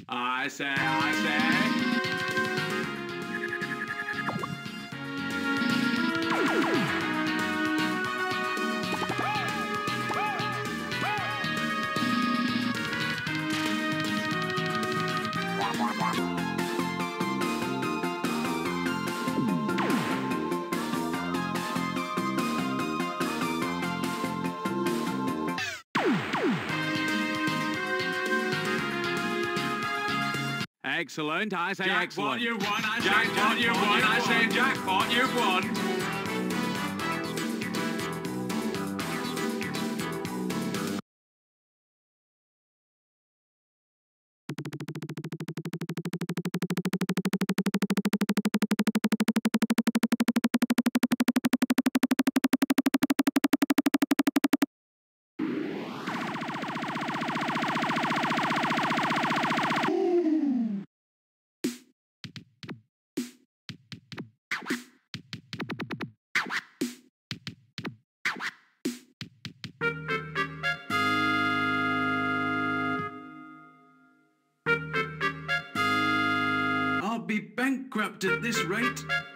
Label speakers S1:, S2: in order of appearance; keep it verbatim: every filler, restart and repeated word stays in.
S1: I say, I say. Excellent, I say
S2: jackpot
S1: excellent.
S2: You won, I say
S1: jackpot you won, I say jackpot you won.
S2: I'll be bankrupt at this rate.